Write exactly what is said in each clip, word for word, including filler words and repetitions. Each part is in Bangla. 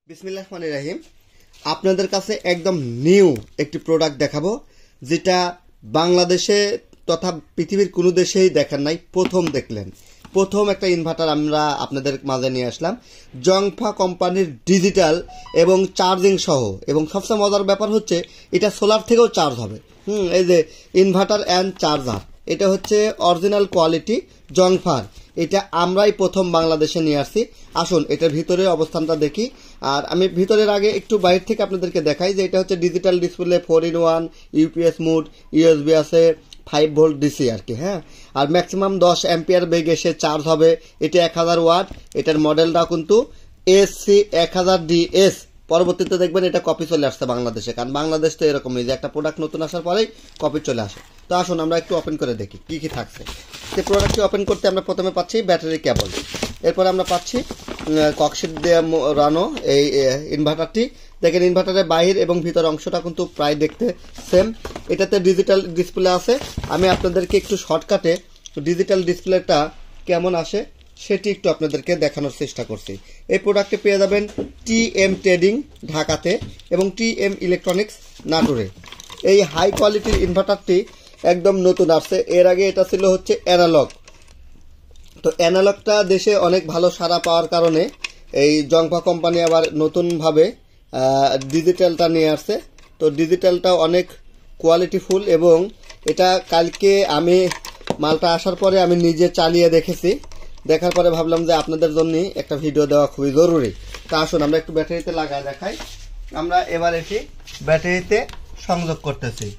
বিসমিল্লাহির রহমানির রহিম। আপনাদের কাছে একদম নিউ একটি প্রোডাক্ট দেখাবো, যেটা বাংলাদেশে তথা পৃথিবীর কোনো দেশেই দেখেন নাই, প্রথম দেখলেন। প্রথম একটা ইনভার্টার আমরা আপনাদের মাঝে নিয়ে আসলাম, জংফা কোম্পানির ডিজিটাল এবং চার্জিং সহ। এবং সবচেয়ে মজার ব্যাপার হচ্ছে এটা সোলার থেকেও চার্জ হবে। হুম এই যে ইনভার্টার অ্যান্ড চার্জার, এটা হচ্ছে অরিজিনাল কোয়ালিটি জংফার। এটা আমরাই প্রথম বাংলাদেশে নিয়ে আসছি। আসুন এটার ভিতরে অবস্থানটা দেখি। আর আমি ভিতরের আগে একটু বাইরে থেকে আপনাদেরকে দেখাই যে এটা হচ্ছে digital display, four in one, UPS mode, USB আছে, ফাইভ ভোল্ট ডিসি আর কি। হ্যাঁ, আর ম্যাক্সিমাম দশ অ্যাম্পিয়ার বেগে সে চার্জ হবে। এটা এক হাজার ওয়াট। এটার মডেলটা কিন্তু এস সি এক হাজার ডি এস। পরবর্তীতে দেখবেন এটা কপি চলে আসছে বাংলাদেশে, কারণ বাংলাদেশ তো এরকমই যে একটা প্রোডাক্ট নতুন আসার পরেই কপি চলে আসে। তো আসুন আমরা একটু ওপেন করে দেখি কি কি থাকছে। সেই প্রোডাক্টটি ওপেন করতে আমরা প্রথমে পাচ্ছি ব্যাটারি কেবল, এরপরে আমরা পাচ্ছি ককশিট দিয়ে রানো এই ইনভার্টারটি। দেখেন ইনভার্টারের বাহির এবং ভিতর অংশটা কিন্তু প্রায় দেখতে সেম। এটাতে ডিজিটাল ডিসপ্লে আছে। আমি আপনাদেরকে একটু শর্টকাটে ডিজিটাল ডিসপ্লেটা কেমন আসে সেটি একটু আপনাদেরকে দেখানোর চেষ্টা করছি। এই প্রোডাক্টটি পেয়ে যাবেন টি এম ট্রেডিং ঢাকাতে এবং টি এম ইলেকট্রনিক্স নাটোরে। এই হাই কোয়ালিটির ইনভার্টারটি একদম নতুন আসছে। এর আগে এটা ছিল হচ্ছে অ্যানালগ। তো অ্যানালগটা দেশে অনেক ভালো সাড়া পাওয়ার কারণে এই জংফা কোম্পানি আবার নতুনভাবে ডিজিটালটা নিয়ে আসছে। তো ডিজিটালটা অনেক কোয়ালিটিফুল এবং এটা কালকে আমি মালটা আসার পরে আমি নিজে চালিয়ে দেখেছি। দেখার পরে ভাবলাম যে আপনাদের জন্য একটা ভিডিও দেওয়া খুবই জরুরি। তা আসুন আমরা একটু ব্যাটারিতে লাগায় দেখাই। আমরা এবার এটি ব্যাটারিতে সংযোগ করতেছি।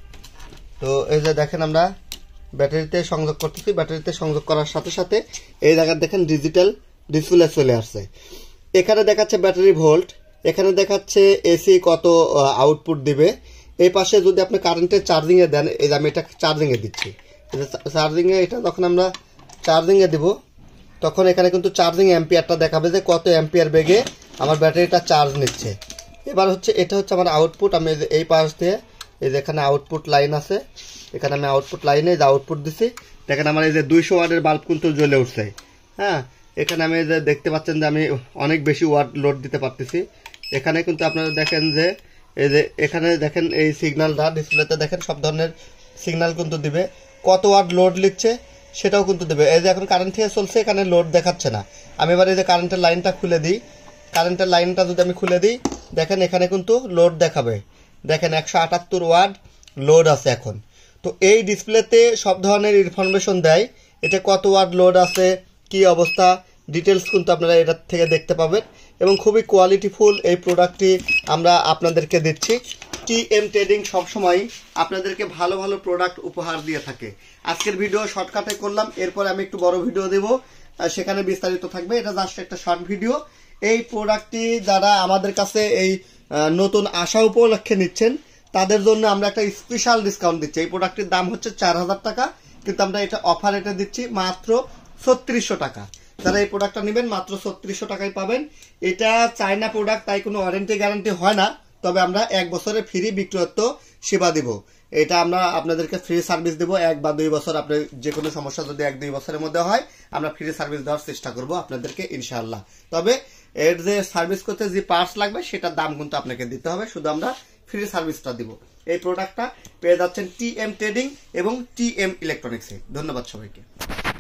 তো এই যে দেখেন আমরা ব্যাটারিতে সংযোগ করতেছি। ব্যাটারিতে সংযোগ করার সাথে সাথে এই জায়গায় দেখেন ডিজিটাল ডিসপ্লে চলে আসছে। এখানে দেখাচ্ছে ব্যাটারি ভোল্ট, এখানে দেখাচ্ছে এসি কত আউটপুট দিবে। এই পাশে যদি আপনি কারেন্টের চার্জিংয়ে দেন, এই যে আমি এটা চার্জিংয়ে দিচ্ছি, চার্জিংয়ে এটা যখন আমরা চার্জিংয়ে দিব তখন এখানে কিন্তু চার্জিং অ্যাম্পিয়ারটা দেখাবে যে কত অ্যাম্পিয়ার বেগে আমার ব্যাটারিটা চার্জ নিচ্ছে। এবার হচ্ছে এটা হচ্ছে আমার আউটপুট। আমি এই পাশ দিয়ে এই যে এখানে আউটপুট লাইন আছে, এখানে আমি আউটপুট লাইনে যে আউটপুট দিছি, দেখেন আমার এই যে দুইশো ওয়াটের বাল্ব কিন্তু জ্বলে উঠছে। হ্যাঁ, এখানে আমি যে দেখতে পাচ্ছেন যে আমি অনেক বেশি ওয়াট লোড দিতে পারতেছি। এখানে কিন্তু আপনারা দেখেন যে এই যে এখানে দেখেন এই সিগন্যালটা ডিসপ্লেতে দেখেন সব ধরনের সিগন্যাল কিন্তু দিবে, কত ওয়াট লোড নিচ্ছে সেটাও কিন্তু দেবে। এই যে এখন কারেন্ট থেকে চলছে, এখানে লোড দেখাচ্ছে না। আমি এবার এই যে কারেন্টের লাইনটা খুলে দিই, কারেন্টের লাইনটা যদি আমি খুলে দিই দেখেন এখানে কিন্তু লোড দেখাবে। দেখেন একশো আটাত্তর ওয়াট লোড আছে এখন। তো এই ডিসপ্লেতে সব ধরনের ইনফরমেশন দেয়, এটা কত ওয়াট লোড আছে, কি অবস্থা, ডিটেলস কিন্তু আপনারা এটার থেকে দেখতে পাবেন। এবং খুবই কোয়ালিটিফুল এই প্রোডাক্টটি আমরা আপনাদেরকে দিচ্ছি। টি এম ট্রেডিং সবসময় আপনাদেরকে ভালো ভালো প্রোডাক্ট উপহার দিয়ে থাকে। আজকের ভিডিও শর্টকাটে করলাম, এরপর আমি একটু বড় ভিডিও দেব, সেখানে বিস্তারিত থাকবে। এটা জাস্ট একটা শর্ট ভিডিও। এই প্রোডাক্টটি যারা আমাদের কাছে এই নতুন আসা উপলক্ষে নিচ্ছেন তাদের জন্য আমরা একটা স্পেশাল ডিসকাউন্ট দিচ্ছি। এই প্রোডাক্টটির দাম হচ্ছে চার হাজার টাকা, কিন্তু আমরা এটা অফার এটা দিচ্ছি মাত্র ছত্রিশশো টাকা। যারা এই প্রোডাক্টটা নেবেন মাত্র ছত্রিশশো টাকায় পাবেন। এটা চায়না প্রোডাক্ট, তাই কোনো ওয়ারেন্টি গ্যারান্টি হয় না, তবে আমরা এক বছরের ফ্রি বিক্রয়ত্ব সেবা দিব। এটা আমরা আপনাদেরকে ফ্রি সার্ভিস দেবো এক বা দুই বছর। আপনার যে কোনো সমস্যা যদি এক দুই বছরের মধ্যে হয় আমরা ফ্রি সার্ভিস দেওয়ার চেষ্টা করব আপনাদেরকে ইনশাআল্লাহ। তবে এর যে সার্ভিস করতে যে পার্টস লাগবে সেটার দাম কিন্তু আপনাকে দিতে হবে, শুধু আমরা ফ্রি সার্ভিসটা দিব। এই প্রোডাক্টটা পেয়ে যাচ্ছেন টি এম ট্রেডিং এবং টি এম ইলেকট্রনিক্সে। ধন্যবাদ সবাইকে।